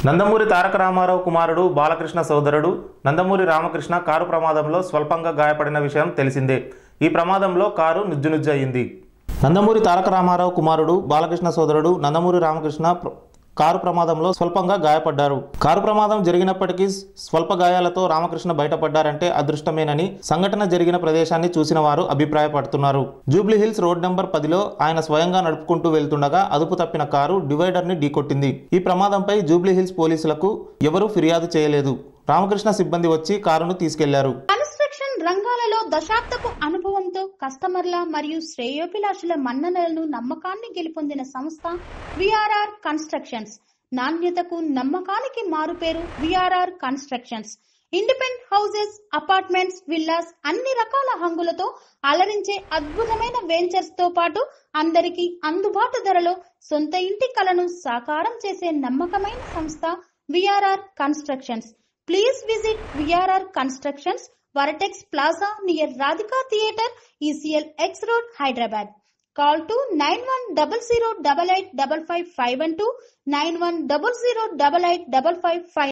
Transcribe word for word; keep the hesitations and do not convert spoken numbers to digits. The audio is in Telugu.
నందమూరి తారక రామారావు కుమారుడు బాలకృష్ణ సోదరుడు నందమూరి రామకృష్ణ కారు ప్రమాదంలో స్వల్పంగా గాయపడిన విషయం తెలిసిందే. ఈ ప్రమాదంలో కారు నుజ్జునుజ్జు అయింది. నందమూరి తారక రామారావు కుమారుడు బాలకృష్ణ సోదరుడు నందమూరి రామకృష్ణ కారు ప్రమాదంలో స్వల్పంగా గాయపడ్డారు. కారు ప్రమాదం జరిగినప్పటికీ స్వల్ప గాయాలతో రామకృష్ణ బయటపడ్డారంటే అదృష్టమేనని సంఘటన జరిగిన ప్రదేశాన్ని చూసిన వారు అభిప్రాయపడుతున్నారు. జూబ్లీ హిల్స్ రోడ్ నెంబర్ పదిలో ఆయన స్వయంగా నడుపుకుంటూ వెళ్తుండగా అదుపు తప్పిన కారు డివైడర్ ని ఢీకొట్టింది. ఈ ప్రమాదంపై జూబ్లీ హిల్స్ పోలీసులకు ఎవరూ ఫిర్యాదు చేయలేదు. రామకృష్ణ సిబ్బంది వచ్చి కారును తీసుకెళ్లారు. రంగాలలో దశాబ్దపు అనుభవంతో కస్టమర్ల మరియు శ్రేయోభిలాషుల మన్ననలను నమ్మకాన్ని గెలుపొందిన సంస్థ విఆర్ఆర్ కన్స్ట్రక్షన్స్. నాణ్యతకు నమ్మకానికి మారుపేరు VRR constructions. Independent houses, apartments, villas అన్ని రకాల హంగులతో అలరించే అద్భుతమైన వెంచర్స్ తో పాటు అందరికీ అందుబాటు ధరలో సొంత ఇంటి కలను సాకారం చేసే నమ్మకమైన సంస్థ VRR constructions. Please visit VRR constructions, Varatex Plaza near Radhika Theatre, E C L X Road, Hyderabad. Call to nine one zero zero eight eight five five five one two, nine one zero zero eight eight five five five.